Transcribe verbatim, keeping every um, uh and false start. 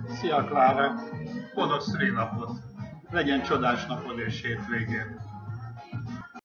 Szia, Klára! Boldog szülinapot! Legyen csodás napod és hétvégén!